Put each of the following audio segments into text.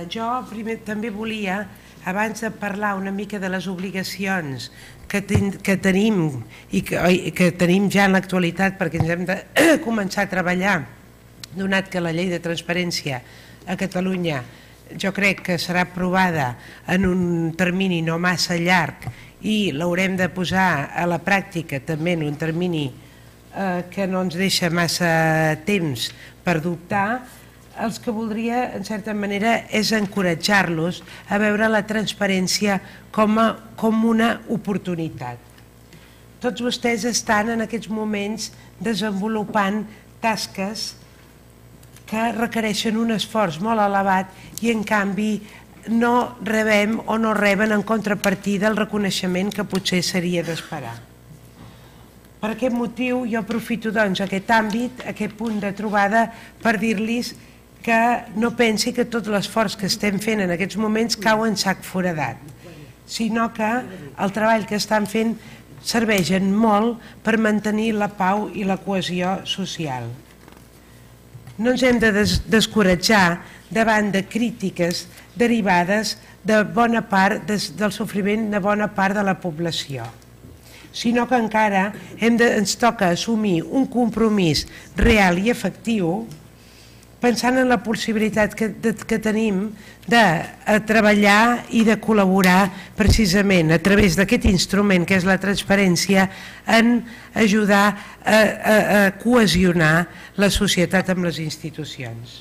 Jo primer també volia, abans de parlar una mica de les obligacions que tenim i que tenim ja en l'actualitat, perquè ens hem de començar a treballar, donat que la llei de transparència a Catalunya jo crec que serà aprovada en un termini no massa llarg i l'haurem de posar a la pràctica també en un termini que no ens deixa massa temps per dubtar. Els que voldria, en certa manera, és encoratjar-los a veure la transparència com una oportunitat. Tots vostès estan en aquests moments desenvolupant tasques que requereixen un esforç molt elevat i, en canvi, no rebem o no reben en contrapartida el reconeixement que potser seria d'esperar. Per aquest motiu, jo aprofito doncs aquest àmbit, aquest punt de trobada, per dir-los que no pensi que tot l'esforç que estem fent en aquests moments cau en sac foradat, sinó que el treball que estan fent serveixen molt per mantenir la pau i la cohesió social. No ens hem de descoratjar davant de crítiques derivades de bona part del sofriment de bona part de la població, sinó que encara ens toca assumir un compromís real i efectiu pensant en la possibilitat que tenim de treballar i de col·laborar precisament a través d'aquest instrument que és la transparència en ajudar a cohesionar la societat amb les institucions.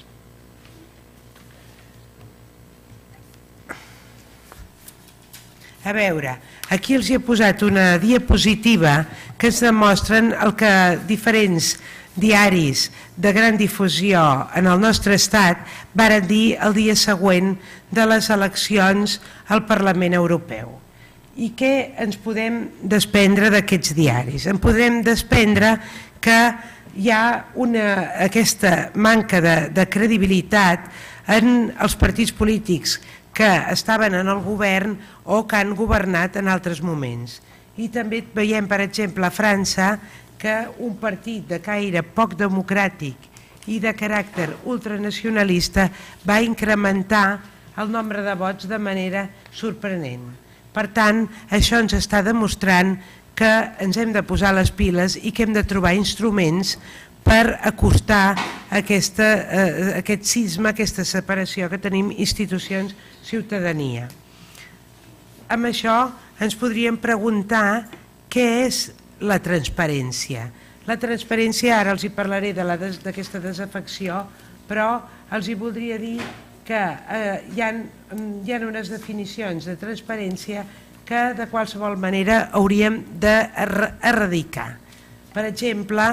A veure, aquí els he posat una diapositiva que ens demostren el que diferents diaris de gran difusió en el nostre estat varen dir el dia següent de les eleccions al Parlament Europeu. I què ens podem desprendre d'aquests diaris? En podem desprendre que hi ha aquesta manca de credibilitat en els partits polítics que estaven en el govern o que han governat en altres moments. I també veiem, per exemple, a França, que un partit de caire poc democràtic i de caràcter ultranacionalista va incrementar el nombre de vots de manera sorprenent. Per tant, això ens està demostrant que ens hem de posar les piles i que hem de trobar instruments per acostar aquest cisma, aquesta separació que tenim institucions-ciutadania. Amb això ens podríem preguntar què és la transparència. La transparència, ara els hi parlaré d'aquesta desafecció, però els hi voldria dir que hi ha unes definicions de transparència que de qualsevol manera hauríem d'erradicar. Per exemple,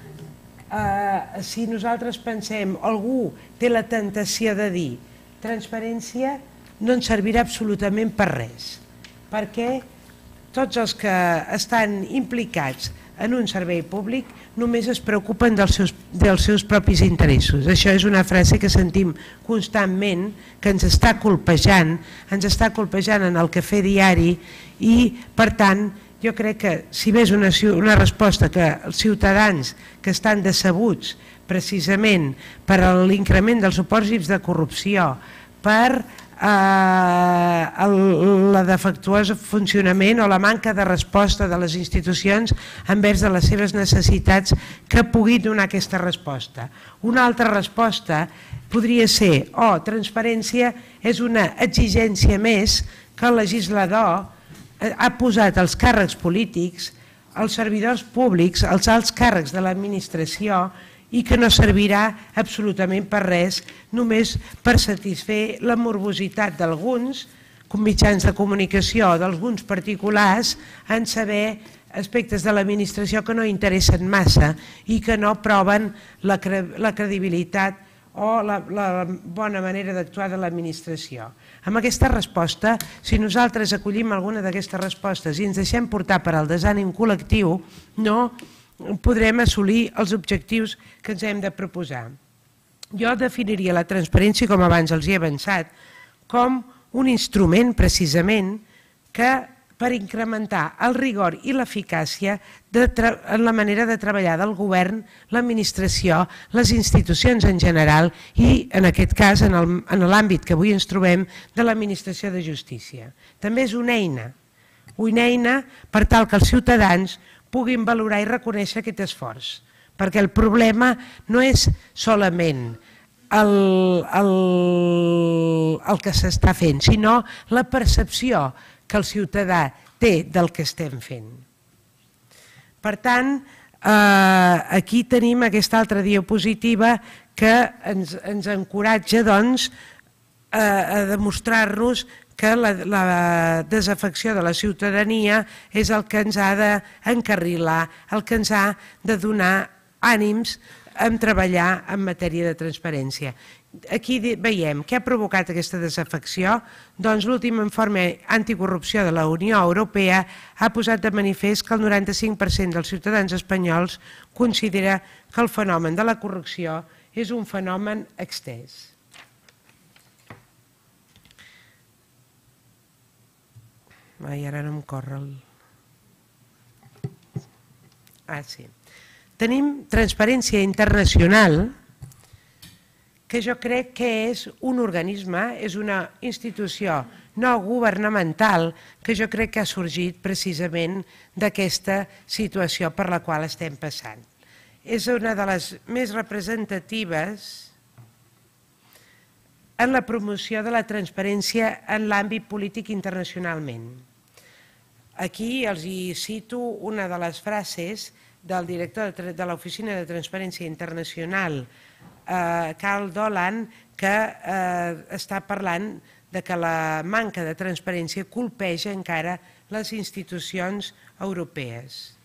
si nosaltres pensem, algú té la tentació de dir transparència, no ens servirà absolutament per res, perquè tots els que estan implicats en un servei públic només es preocupen dels seus propis interessos. Això és una frase que sentim constantment, que ens està colpejant en el cafè diari i, per tant, jo crec que si bé és una resposta que els ciutadans que estan decebuts precisament per l'increment dels supòsits de corrupció, per el defectuós funcionament o la manca de resposta de les institucions envers de les seves necessitats, que pugui donar aquesta resposta. Una altra resposta podria ser, transparència és una exigència més que el legislador ha posat als càrrecs polítics, als servidors públics, als alts càrrecs de l'administració, i que no servirà absolutament per res, només per satisfer la morbositat d'alguns mitjans de comunicació, d'alguns particulars, en saber aspectes de l'administració que no interessen massa i que no proven la credibilitat o la bona manera d'actuar de l'administració. Amb aquesta resposta, si nosaltres acollim alguna d'aquestes respostes i ens deixem portar per al desànim col·lectiu, no podrem assolir els objectius que ens hem de proposar. Jo definiria la transparència, com abans els hi he avançat, com un instrument precisament que per incrementar el rigor i l'eficàcia en la manera de treballar del govern, l'administració, les institucions en general i, en aquest cas, en l'àmbit que avui ens trobem, de l'administració de justícia. També és una eina per tal que els ciutadans puguin valorar i reconèixer aquest esforç, perquè el problema no és solament el que s'està fent, sinó la percepció que el ciutadà té del que estem fent. Per tant, aquí tenim aquesta altra diapositiva que ens encoratja a demostrar-nos que la desafecció de la ciutadania és el que ens ha d'encarrilar, el que ens ha de donar ànims en treballar en matèria de transparència. Aquí veiem què ha provocat aquesta desafecció. Doncs l'últim informe anticorrupció de la Unió Europea ha posat de manifest que el 95% dels ciutadans espanyols considera que el fenomen de la corrupció és un fenomen extès. Ai, ara no em corre el... sí. Tenim Transparència Internacional, que jo crec que és un organisme, és una institució no governamental que jo crec que ha sorgit precisament d'aquesta situació per la qual estem passant. És una de les més representatives en la promoció de la transparència en l'àmbit polític internacionalment. Aquí els cito una de les frases del director de l'Oficina de Transparència Internacional, Carl Dolan, que està parlant que la manca de transparència colpeja encara les institucions europees.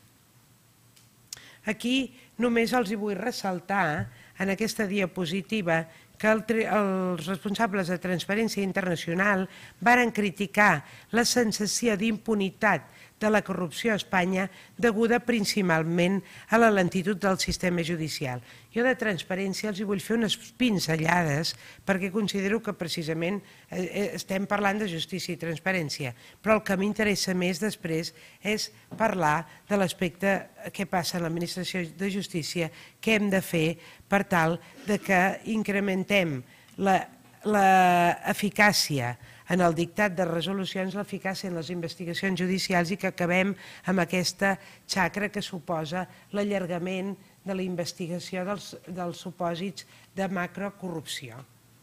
Aquí només els vull ressaltar en aquesta diapositiva que els responsables de Transparència Internacional varen criticar la sensació d'impunitat de la corrupció a Espanya deguda principalment a la lentitud del sistema judicial. Jo de transparència els vull fer unes pinzellades perquè considero que precisament estem parlant de justícia i transparència, però el que m'interessa més després és parlar de l'aspecte que passa en l'administració de justícia, què hem de fer per tal que incrementem l'eficàcia en el dictat de resolucions, l'eficàcia en les investigacions judicials i que acabem amb aquesta xacra que suposa l'allargament de la investigació dels supòsits de macrocorrupció.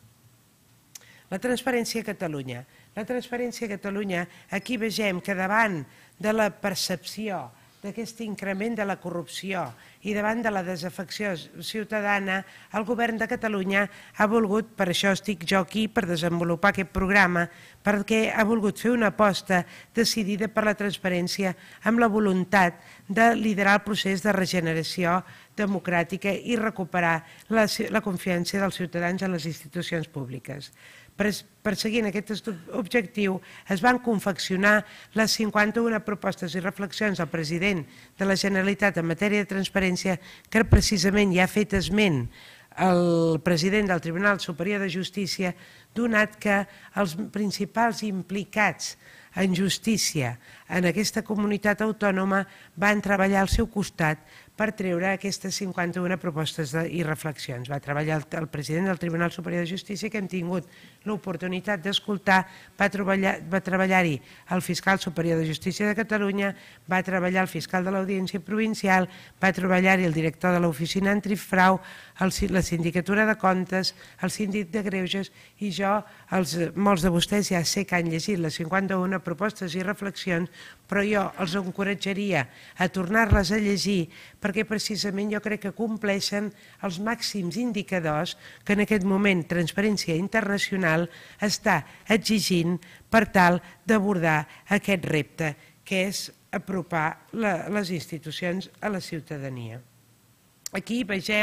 La transparència a Catalunya. La transparència a Catalunya, aquí vegem que davant de la percepció d'aquest increment de la corrupció i davant de la desafecció ciutadana, el govern de Catalunya ha volgut, per això estic jo aquí, per desenvolupar aquest programa, perquè ha volgut fer una aposta decidida per la transparència amb la voluntat de liderar el procés de regeneració democràtica i recuperar la confiança dels ciutadans en les institucions públiques. Perseguint aquest objectiu, es van confeccionar les 51 propostes i reflexions del president de la Generalitat en matèria de transparència que precisament ja ha fet esment el president del Tribunal Superior de Justícia, donat que els principals implicats en justícia en aquesta comunitat autònoma van treballar al seu costat per treure aquestes 51 propostes i reflexions. Va treballar el president del Tribunal Superior de Justícia, que hem tingut l'oportunitat d'escoltar, va treballar-hi el fiscal superior de Justícia de Catalunya, va treballar el fiscal de l'Audiència Provincial, va treballar-hi el director de l'Oficina Antifrau, la Sindicatura de Comptes, el síndic de Greuges i jo, molts de vostès ja sé que han llegit les 51 propostes i reflexions, però jo els encoratjaria a tornar-les a llegir perquè precisament jo crec que compleixen els màxims indicadors que en aquest moment Transparència Internacional està exigint per tal d'abordar aquest repte, que és apropar les institucions a la ciutadania. Aquí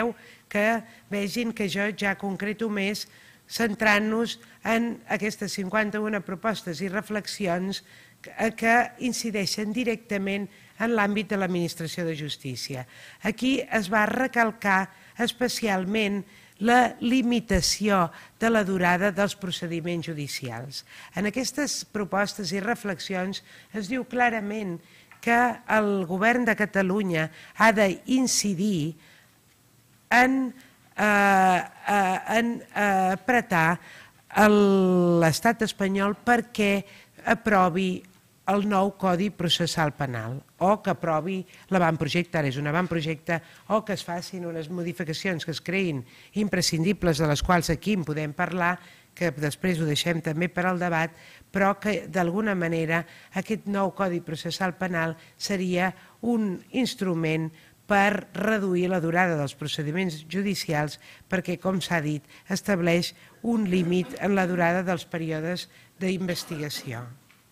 vegin que jo ja concreto més centrant-nos en aquestes 51 propostes i reflexions que incideixen directament en l'àmbit de l'administració de justícia. Aquí es va recalcar especialment la limitació de la durada dels procediments judicials. En aquestes propostes i reflexions es diu clarament que el govern de Catalunya ha d'incidir en apretar l'estat espanyol perquè aprovi el nou Codi Processal Penal o que aprovi l'avantprojecte, ara és un avantprojecte, o que es facin unes modificacions que es creïn imprescindibles, de les quals aquí en podem parlar, que després ho deixem també per al debat, però que d'alguna manera aquest nou Codi Processal Penal seria un instrument per reduir la durada dels procediments judicials perquè, com s'ha dit, estableix un límit en la durada dels períodes d'investigació.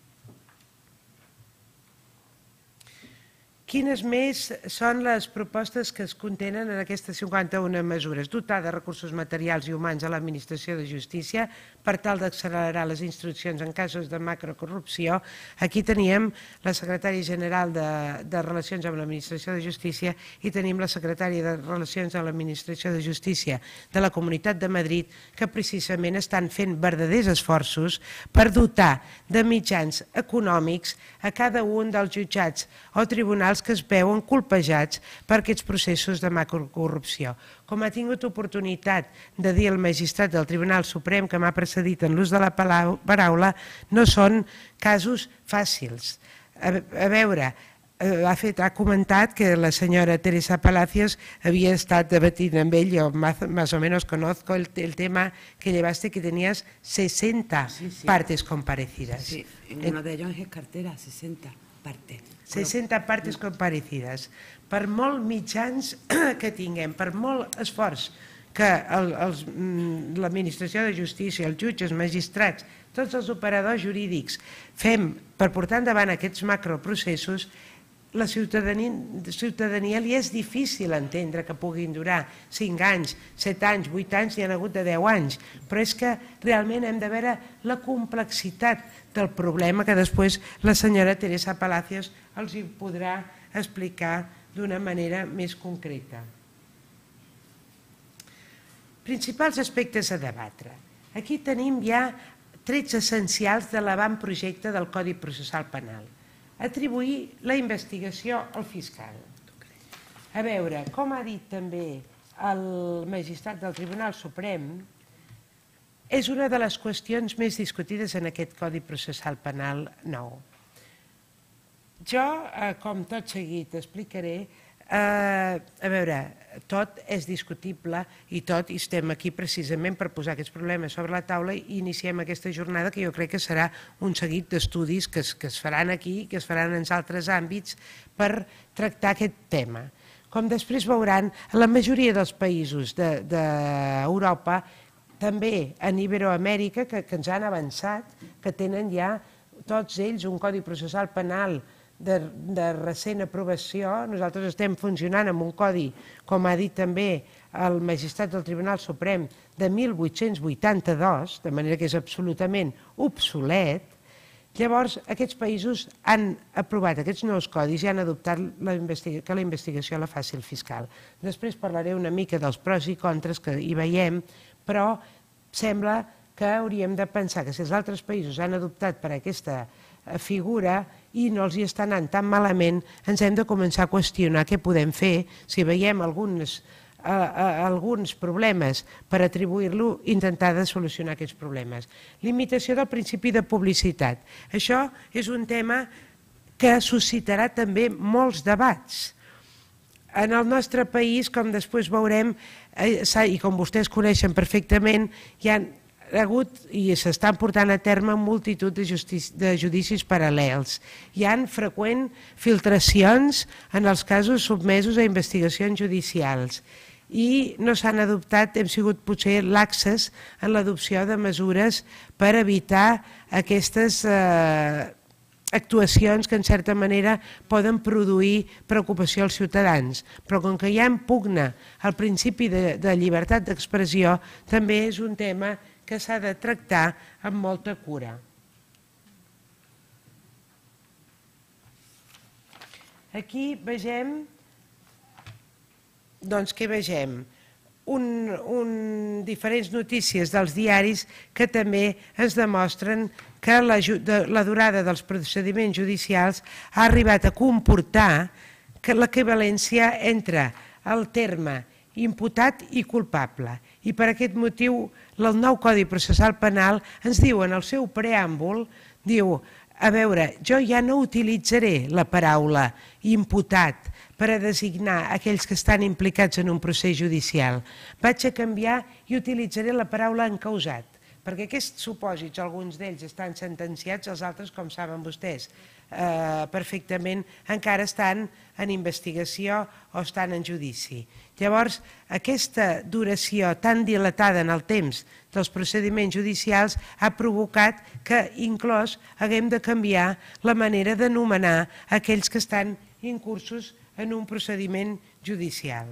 Quines més són les propostes que es contenen en aquestes 51 mesures? Dotar de recursos materials i humans a l'Administració de Justícia per tal d'accelerar les instruccions en casos de macrocorrupció. Aquí teníem la secretària general de Relacions amb l'Administració de Justícia i tenim la secretària de Relacions amb l'Administració de Justícia de la Comunitat de Madrid, que precisament estan fent verdaders esforços per dotar de mitjans econòmics a cada un dels jutjats o tribunals que es veuen colpejats per aquests processos de macrocorrupció. Com ha tingut oportunitat de dir el magistrat del Tribunal Suprem que m'ha precedit en l'ús de la paraula, no són casos fàcils. A veure, ha comentat que la senyora Teresa Palacios havia estat debatint amb ell, yo más o menos conozco el tema que llevaste, que tenías 60 partes comparecidas. Sí, uno de ellos es cartera, 60 partes. 60 partes comparecides. Per molt mitjans que tinguem, per molt esforç que l'Administració de Justícia, els jutges, magistrats, tots els operadors jurídics fem per portar endavant aquests macroprocessos, la ciutadania li és difícil entendre que puguin durar 5 anys, 7 anys, 8 anys, n'hi ha hagut de 10 anys, però és que realment hem de veure la complexitat del problema que després la senyora Teresa Palacios els hi podrà explicar d'una manera més concreta. Principals aspectes a debatre. Aquí tenim ja trets essencials de l'avantprojecte del Codi Processal Penal. Atribuir la investigació al fiscal. A veure, com ha dit també el magistrat del Tribunal Suprem, és una de les qüestions més discutides en aquest Codi Processal Penal nou. Jo, com tot seguit explicaré, a veure, tot és discutible i tot estem aquí precisament per posar aquests problemes sobre la taula i iniciem aquesta jornada que jo crec que serà un seguit d'estudis que es faran aquí i que es faran en altres àmbits per tractar aquest tema. Com després veuran, la majoria dels països d'Europa, també en Iberoamèrica, que ens han avançat, que tenen ja tots ells un codi processal penal de recent aprovació. Nosaltres estem funcionant amb un codi, com ha dit també el magistrat del Tribunal Suprem, de 1882, de manera que és absolutament obsolet. Llavors, aquests països han aprovat aquests nous codis i han adoptat que la investigació la faci el fiscal. Després parlaré una mica dels pros i contres que hi veiem, però sembla que hauríem de pensar que si els altres països han adoptat per aquesta figura i no els hi està anant tan malament, ens hem de començar a qüestionar què podem fer si veiem alguns problemes per atribuir-lo, intentar de solucionar aquests problemes. Limitació del principi de publicitat. Això és un tema que suscitarà també molts debats. En el nostre país, com després veurem, i com vostès coneixen perfectament, hi ha hagut i s'estan portant a terme multitud de judicis paral·lels. Hi ha freqüents filtracions en els casos sotmesos a investigacions judicials i no s'han adoptat, hem sigut potser laxes en l'adopció de mesures per evitar aquestes actuacions que en certa manera poden produir preocupació als ciutadans. Però com que hi ha en pugna el principi de llibertat d'expressió, també és un tema que s'ha de tractar amb molta cura. Aquí vegem, doncs què vegem? diferents notícies dels diaris que també ens demostren que la durada dels procediments judicials ha arribat a comportar l'equivalència entre el terme imputat i culpable. I per aquest motiu el nou Codi Processal Penal ens diu en el seu preàmbul, diu, a veure, jo ja no utilitzaré la paraula imputat per a designar aquells que estan implicats en un procés judicial. Vaig a canviar i utilitzaré la paraula encausat, perquè aquests supòsits, alguns d'ells estan sentenciats, els altres, com saben vostès, perfectament encara estan en investigació o estan en judici. Llavors, aquesta duració tan dilatada en el temps dels procediments judicials ha provocat que inclús haguem de canviar la manera d'anomenar aquells que estan incursos en un procediment judicial.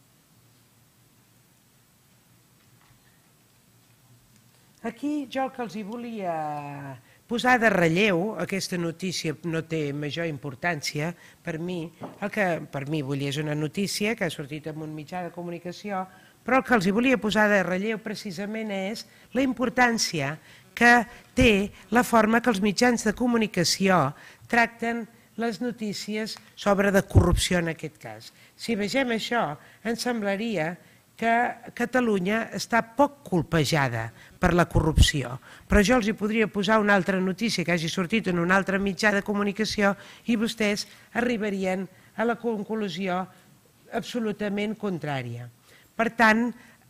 Aquí jo el que els hi volia posar de relleu, aquesta notícia no té major importància per mi, vull dir, és una notícia que ha sortit en un mitjà de comunicació, però el que els hi volia posar de relleu precisament és la importància que té la forma que els mitjans de comunicació tracten les notícies sobre de corrupció en aquest cas. Si vegem això, ens semblaria que Catalunya està poc colpejada per la corrupció. Però jo els hi podria posar una altra notícia que hagi sortit en un altre mitjà de comunicació i vostès arribarien a la conclusió absolutament contrària. Per tant,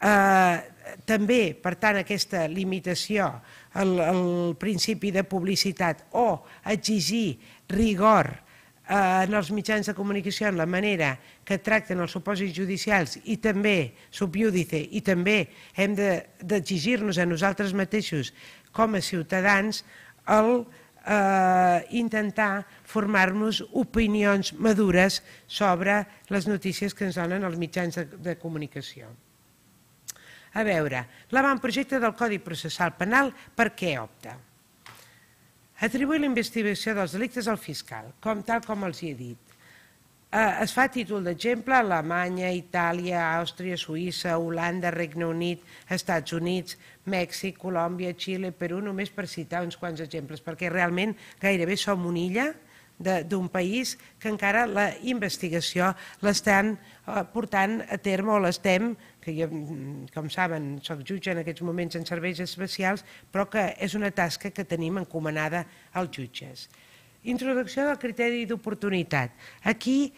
també aquesta limitació al principi de publicitat o exigir rigor en els mitjans de comunicació en la manera que tracten els supòsits judicials i també, sub iudice, i també hem d'exigir-nos a nosaltres mateixos com a ciutadans el intentar formar-nos opinions madures sobre les notícies que ens donen els mitjans de comunicació. A veure, l'avantprojecte del Codi Processal Penal per què opta? Atribuir la investigació dels delictes al fiscal, tal com els he dit. Es fa a títol d'exemple a Alemanya, Itàlia, Àustria, Suïssa, Holanda, Regne Unit, Estats Units, Mèxic, Colòmbia, Xile, Perú, només per citar uns quants exemples, perquè realment gairebé som una illa d'un país que encara la investigació l'estan portant a terme o l'estem, que jo, com saben, soc jutge en aquests moments en serveis especials, però que és una tasca que tenim encomanada als jutges. Introducció del criteri d'oportunitat. Aquí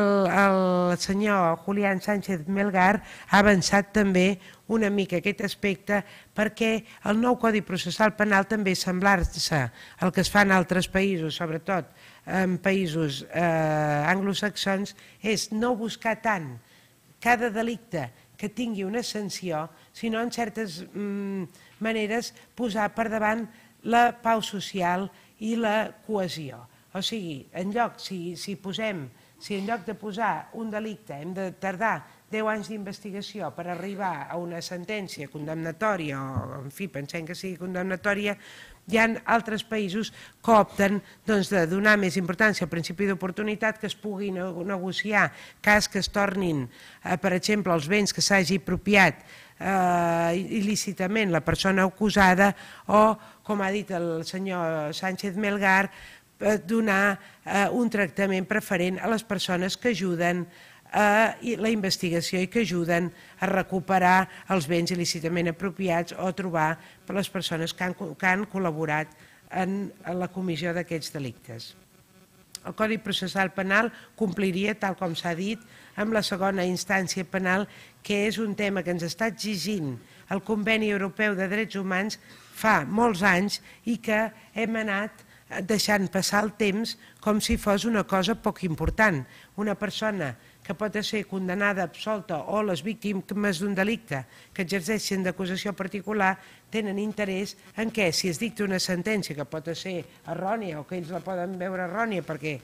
el senyor Julián Sánchez Melgar ha avançat també una mica aquest aspecte perquè el nou Codi Processal Penal també semblar-se al que es fa en altres països, sobretot en països anglosaxons, és no buscar tant cada delicte que tingui una sanció, sinó en certes maneres posar per davant la pau social i la cohesió. O sigui, si en lloc de posar un delicte hem de tardar 10 anys d'investigació per arribar a una sentència condemnatòria, o en fi, pensem que sigui condemnatòria, hi ha altres països que opten de donar més importància al principi d'oportunitat, que es pugui negociar cas que es tornin, per exemple, els béns que s'hagi apropiat il·lícitament la persona acusada o, com ha dit el senyor Sánchez Melgar, donar un tractament preferent a les persones que ajuden a la investigació i que ajuden a recuperar els béns il·lícitament apropiats o a trobar les persones que han col·laborat en la comissió d'aquests delictes. El Codi Processal Penal compliria, tal com s'ha dit, amb la segona instància penal, que és un tema que ens està exigint el Conveni Europeu de Drets Humans fa molts anys i que hem anat deixant passar el temps com si fos una cosa poc important. Una persona que pot ser condenada, absolta, o les víctimes d'un delicte que exerceixen d'acusació particular tenen interès en què, si es dicta una sentència que pot ser errònia o que ells la poden veure errònia perquè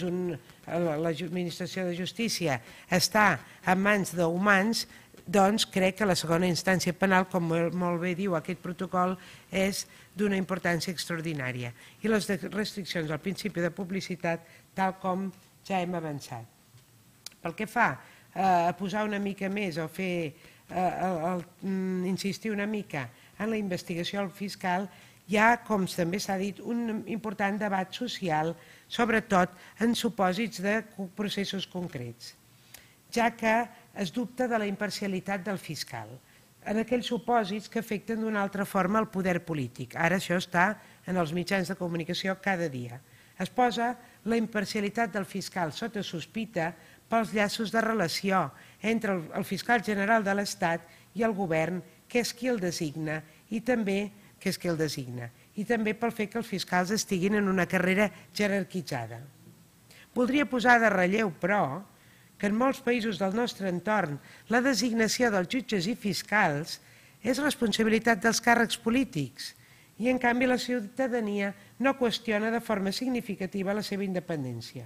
l'administració de justícia està en mans d'humans, doncs crec que la segona instància penal, com molt bé diu aquest protocol, és d'una importància extraordinària. I les restriccions al principi de publicitat, tal com ja hem avançat. Pel que fa a posar una mica més o fer insistir una mica en la investigació fiscal, hi ha, com també s'ha dit, un important debat social, sobretot en supòsits de processos concrets, ja que es dubta de la imparcialitat del fiscal, en aquells supòsits que afecten d'una altra forma el poder polític. Ara això està en els mitjans de comunicació cada dia. Es posa la imparcialitat del fiscal sota sospita pels llaços de relació entre el fiscal general de l'Estat i el govern, que és qui el designa, i també pel fet que els fiscals estiguin en una carrera jerarquitzada. Voldria posar de relleu, però, que en molts països del nostre entorn la designació dels jutges i fiscals és responsabilitat dels càrrecs polítics i, en canvi, la ciutadania no qüestiona de forma significativa la seva independència.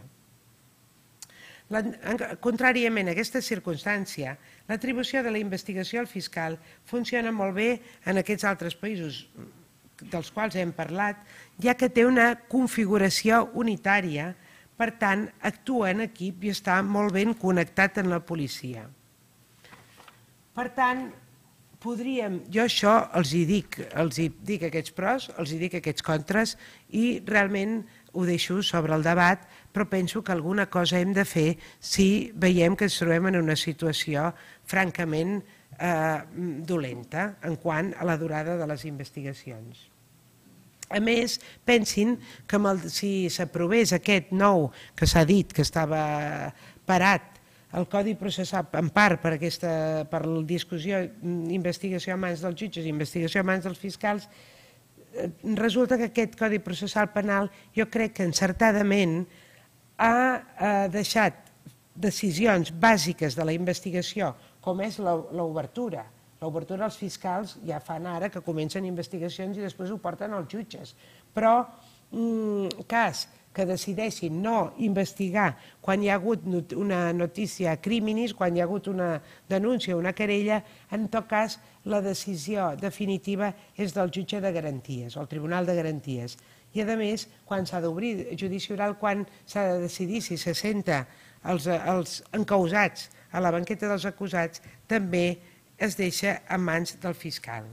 Contràriament a aquesta circumstància, l'atribució de la investigació al fiscal funciona molt bé en aquests altres països dels quals hem parlat, ja que té una configuració unitària, per tant, actua en equip i està molt ben connectat amb la policia. Per tant, jo això els hi dic aquests pros, els hi dic aquests contres i realment ho deixo sobre el debat, però penso que alguna cosa hem de fer si veiem que ens trobem en una situació francament dolenta en quant a la durada de les investigacions. A més, pensin que si s'aprovés aquest nou que s'ha dit que estava parat, el Codi Processal, en part per la discussió, investigació a mans dels jutges i investigació a mans dels fiscals, resulta que aquest Codi Processal Penal jo crec que encertadament ha deixat decisions bàsiques de la investigació, com és l'obertura. L'obertura als fiscals ja fan ara que comencen investigacions i després ho porten als jutges. Però cas que decideixin no investigar quan hi ha hagut una notícia criminis, quan hi ha hagut una denúncia o una querella, en tot cas la decisió definitiva és del jutge de garanties, o el Tribunal de Garanties. I a més, quan s'ha d'obrir judici oral, quan s'ha de decidir si se senta els encausats a la banqueta dels acusats, també es deixa en mans del fiscal.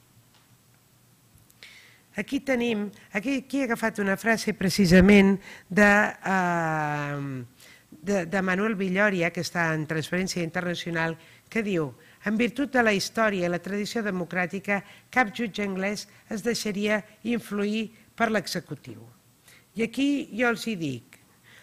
Aquí he agafat una frase precisament de Manuel Villòria, que està en Transparència Internacional, que diu: en virtut de la història i la tradició democràtica, cap jutge anglès es deixaria influir per l'executiu. I aquí jo els hi dic,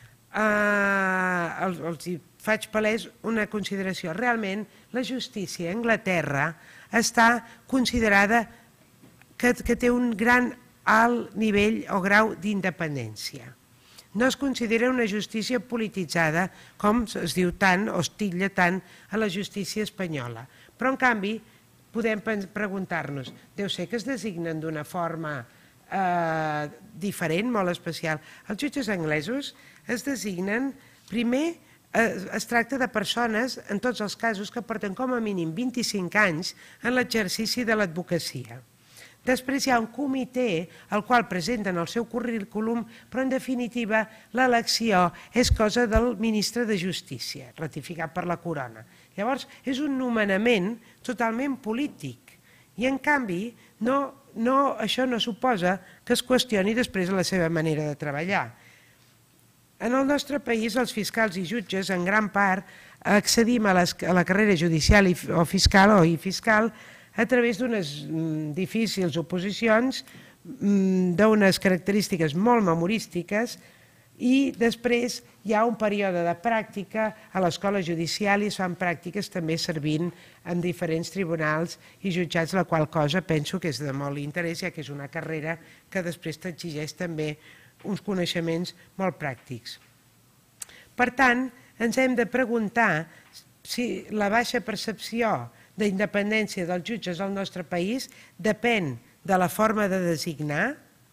els faig palès una consideració. Realment, la justícia a Anglaterra està considerada que té un gran alt nivell o grau d'independència. No es considera una justícia polititzada, com es diu tant o es titlla tant a la justícia espanyola. Però, en canvi, podem preguntar-nos, deu ser que es designen d'una forma diferent, molt especial. Els jutges anglesos es designen, primer, es tracta de persones, en tots els casos, que porten com a mínim 25 anys en l'exercici de l'advocacia. Després hi ha un comitè al qual presenten el seu currículum, però en definitiva l'elecció és cosa del ministre de Justícia, ratificat per la corona. Llavors és un nomenament totalment polític i en canvi això no suposa que es qüestioni després la seva manera de treballar. En el nostre país els fiscals i jutges en gran part accedim a la carrera judicial o fiscal a través d'unes difícils oposicions, d'unes característiques molt memorístiques, i després hi ha un període de pràctica a l'escola judicial i es fan pràctiques també servint en diferents tribunals i jutjats, la qual cosa penso que és de molt interès, ja que és una carrera que després t'exigeix també uns coneixements molt pràctics. Per tant, ens hem de preguntar si la baixa percepció d'independència dels jutges al nostre país depèn de la forma de designar.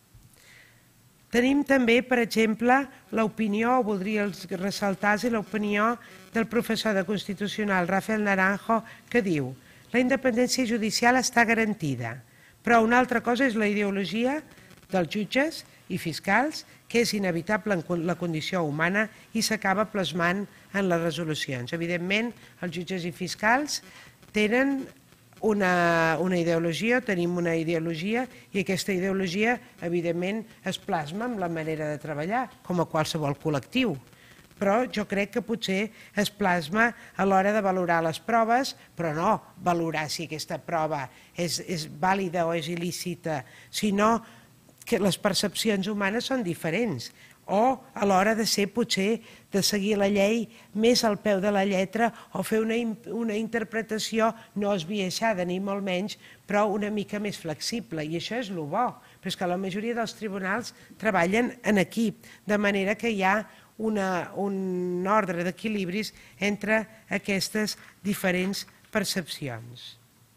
Tenim també, per exemple, l'opinió, voldria ressaltar l'opinió del professor de Constitucional, Rafael Naranjo, que diu: la independència judicial està garantida, però una altra cosa és la ideologia dels jutges i fiscals, que és inevitable en la condició humana i s'acaba plasmant en les resolucions. Evidentment, els jutges i fiscals tenen una ideologia, tenim una ideologia, i aquesta ideologia, evidentment, es plasma amb la manera de treballar, com a qualsevol col·lectiu. Però jo crec que potser es plasma a l'hora de valorar les proves, però no valorar si aquesta prova és vàlida o és il·lícita, sinó que les percepcions humanes són diferents, o a l'hora de ser potser de seguir la llei més al peu de la lletra o fer una interpretació no esbiaixada ni molt menys, però una mica més flexible, i això és el bo, però és que la majoria dels tribunals treballen en equip, de manera que hi ha un ordre d'equilibris entre aquestes diferents percepcions.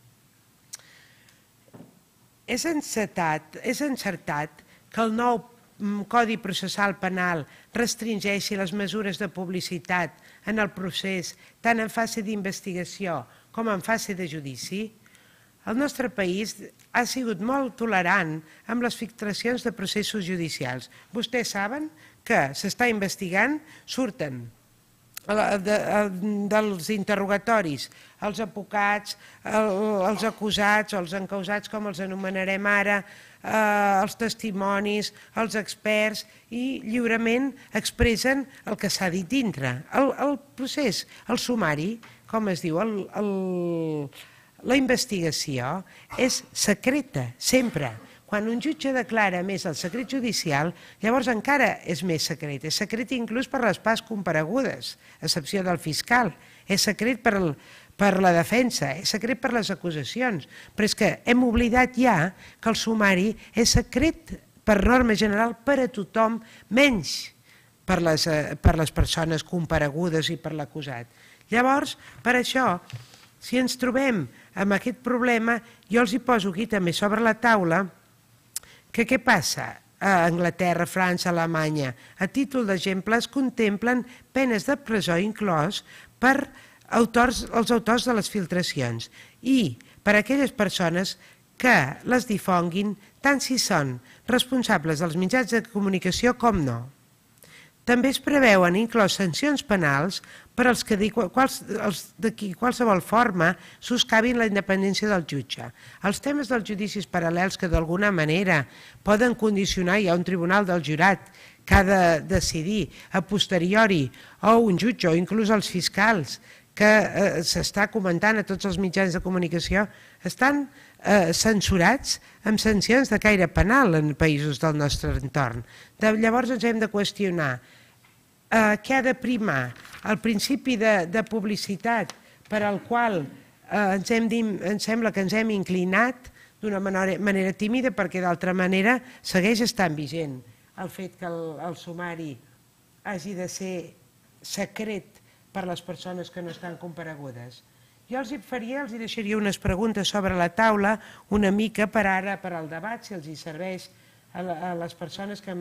És encertat que el nou Codi Processal Penal restringeixi les mesures de publicitat en el procés tant en fase d'investigació com en fase de judici? El nostre país ha sigut molt tolerant amb les filtracions de processos judicials. Vostès saben que s'està investigant, surten dels interrogatoris els advocats, els acusats o els encausats, com els anomenarem ara, els testimonis, els experts, i lliurement expressen el que s'ha dit dintre. El procés, el sumari, com es diu, la investigació és secreta, sempre. Quan un jutge declara més el secret judicial, llavors encara és més secret. És secret inclús per les parts comparegudes, a excepció del fiscal. És secret per la defensa, és secret per les acusacions. Però és que hem oblidat ja que el sumari és secret per norma general per a tothom, menys per les persones comparegudes i per l'acusat. Llavors, per això, si ens trobem amb aquest problema, jo els hi poso aquí també sobre la taula que què passa a Anglaterra, França, Alemanya? A títol d'exemple es contemplen penes de presó inclòs per els autors de les filtracions i per a aquelles persones que les difonguin tant si són responsables dels mitjans de comunicació com no. També es preveuen inclòs sancions penals per als que de qualsevol forma soscavin la independència del jutge. Els temes dels judicis paral·lels que d'alguna manera poden condicionar, hi ha un tribunal del jurat que ha de decidir a posteriori, o un jutge, o inclús els fiscals, que s'està comentant a tots els mitjans de comunicació, estan censurats amb sancions de caire penal en països del nostre entorn. Llavors ens hem de qüestionar què ha de primar, el principi de publicitat per al qual ens sembla que ens hem inclinat d'una manera tímida, perquè d'altra manera segueix estant vigent el fet que el sumari hagi de ser secret per les persones que no estan comparegudes. Jo els deixaria unes preguntes sobre la taula, una mica per ara, per al debat, si els hi serveix a les persones que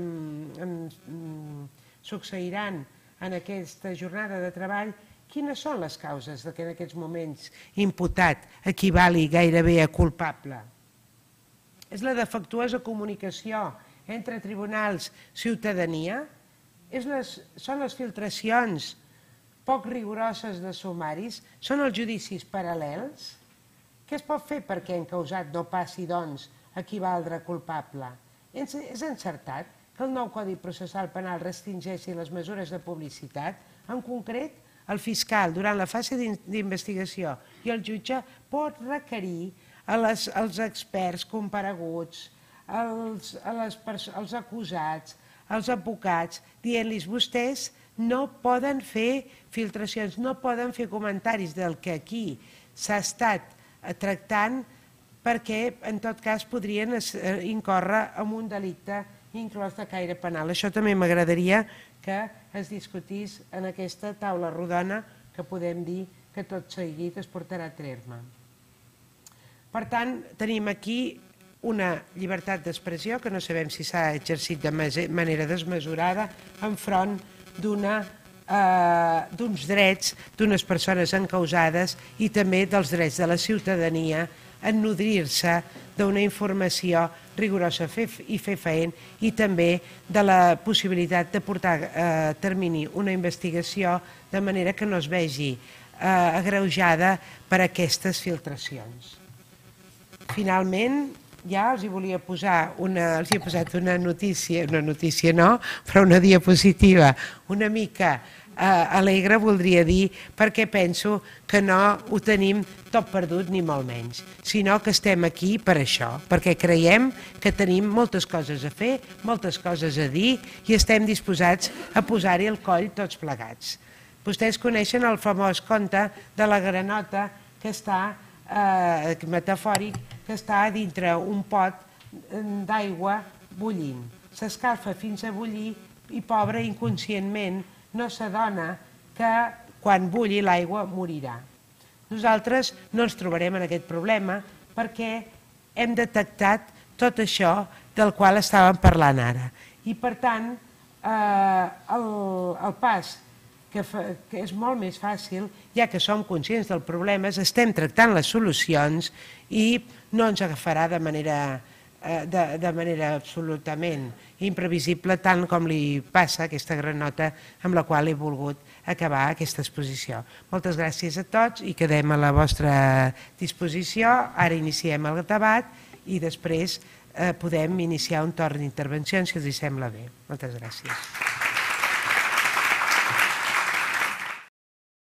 succeiran en aquesta jornada de treball. Quines són les causes que en aquests moments imputat equivali gairebé a culpable? És la defectuosa comunicació entre tribunals i ciutadania? Són les filtracions poc rigoroses de sumaris? Són els judicis paral·lels? Què es pot fer perquè encausat no passi, doncs, a equivaldre culpable? És encertat que el nou Codi Processal Penal restringeixi les mesures de publicitat? En concret, el fiscal, durant la fase d'investigació, i el jutge pot requerir als experts compareguts, als acusats, als advocats, dient-los: vostès no poden fer filtracions, no poden fer comentaris del que aquí s'ha estat tractant, perquè en tot cas podrien incórrer en un delicte inclòs de caire penal. Això també m'agradaria que es discutís en aquesta taula rodona que podem dir que tot seguit es portarà a terme. Per tant, tenim aquí una llibertat d'expressió que no sabem si s'ha exercit de manera desmesurada enfront d'uns drets d'unes persones encausades i també dels drets de la ciutadania en nodrir-se d'una informació rigorosa i fefaent, i també de la possibilitat de portar a termini una investigació de manera que no es vegi agreujada per aquestes filtracions. Finalment, ja els hi volia posar els hi he posat una notícia no, però una diapositiva una mica alegre, voldria dir, perquè penso que no ho tenim tot perdut ni molt menys, sinó que estem aquí per això, perquè creiem que tenim moltes coses a fer, moltes coses a dir i estem disposats a posar-hi el coll tots plegats. Vostès coneixen el famós conte de la granota que està, metafòric, que està dintre un pot d'aigua bullint. S'escalfa fins a bullir i, pobre, inconscientment no s'adona que quan bulli l'aigua morirà. Nosaltres no ens trobarem en aquest problema perquè hem detectat tot això del qual estàvem parlant ara. I, per tant, el pas que és molt més fàcil, ja que som conscients del problema, estem tractant les solucions i no ens agafarà de manera absolutament imprevisible, tant com li passa a aquesta granota amb la qual he volgut acabar aquesta exposició. Moltes gràcies a tots i quedem a la vostra disposició. Ara iniciem el debat i després podem iniciar un torn d'intervencions, si els sembla bé. Moltes gràcies.